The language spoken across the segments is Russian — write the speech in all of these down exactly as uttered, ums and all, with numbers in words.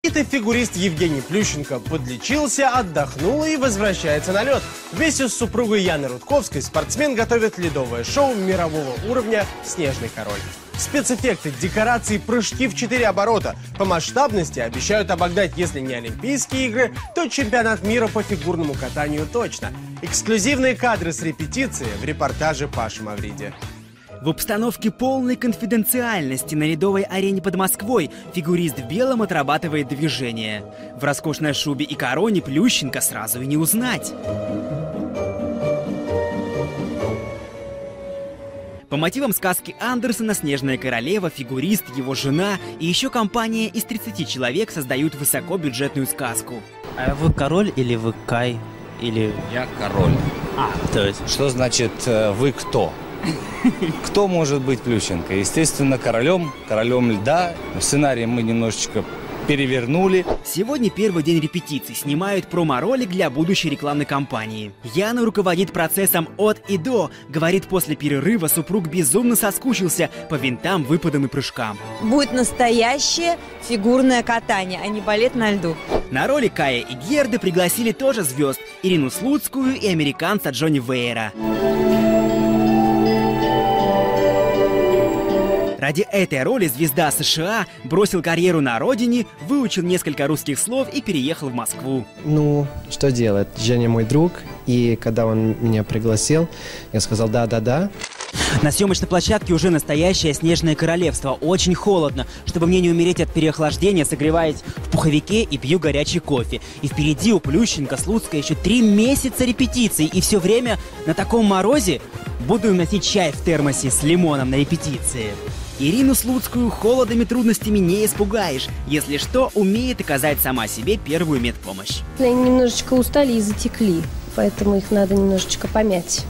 Знаменитый фигурист Евгений Плющенко подлечился, отдохнул и возвращается на лед. Вместе с супругой Яной Рудковской спортсмен готовит ледовое шоу мирового уровня «Снежный король». Спецэффекты, декорации, прыжки в четыре оборота. По масштабности обещают обогнать, если не Олимпийские игры, то чемпионат мира по фигурному катанию точно. Эксклюзивные кадры с репетиции в репортаже Паши Мавриди. В обстановке полной конфиденциальности на ледовой арене под Москвой фигурист в белом отрабатывает движение. В роскошной шубе и короне Плющенко сразу и не узнать. По мотивам сказки Андерсона «Снежная королева», фигурист, его жена и еще компания из тридцати человек создают высокобюджетную сказку. А вы король или вы Кай? Или... Я король. А, то есть... Что значит э, вы кто? Кто может быть Плющенко? Естественно, королем, королем льда. Сценарий мы немножечко перевернули. Сегодня первый день репетиций. Снимают промо-ролик для будущей рекламной кампании. Яна руководит процессом от и до. Говорит, после перерыва супруг безумно соскучился по винтам, выпадам и прыжкам. Будет настоящее фигурное катание, а не балет на льду. На роли Кая и Герды пригласили тоже звезд. Ирину Слуцкую и американца Джонни Веера. Ради этой роли звезда США бросил карьеру на родине, выучил несколько русских слов и переехал в Москву. Ну, что делать? Женя мой друг, и когда он меня пригласил, я сказал да-да-да. На съемочной площадке уже настоящее снежное королевство. Очень холодно. Чтобы мне не умереть от переохлаждения, согреваюсь в пуховике и пью горячий кофе. И впереди у Плющенко, Слуцкой еще три месяца репетиций. И все время на таком морозе буду носить чай в термосе с лимоном на репетиции. Ирину Слуцкую холодом и трудностями не испугаешь. Если что, умеет оказать сама себе первую медпомощь. Они немножечко устали и затекли, поэтому их надо немножечко помять.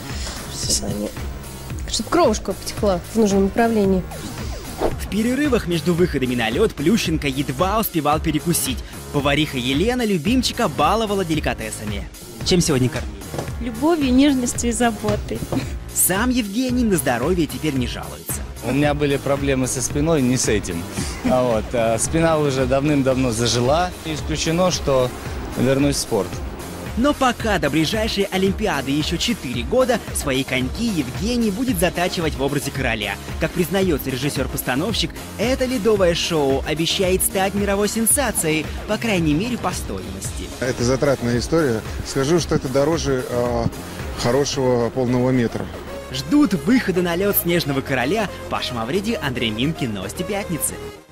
Чтобы кровушка потекла в нужном направлении. В перерывах между выходами на лед Плющенко едва успевал перекусить. Повариха Елена любимчика баловала деликатесами. Чем сегодня кормили? Любовью, нежностью и заботой. Сам Евгений на здоровье теперь не жалуется. У меня были проблемы со спиной, не с этим. А вот, а спина уже давным-давно зажила. Не исключено, что вернусь в спорт. Но пока до ближайшей Олимпиады еще четыре года, свои коньки Евгений будет затачивать в образе короля. Как признается режиссер-постановщик, это ледовое шоу обещает стать мировой сенсацией, по крайней мере по стоимости. Это затратная история. Скажу, что это дороже э, хорошего полного метра. Ждут выхода на лед «Снежного короля» Паша Мавриди, Андрей Минкин. Новости пятницы.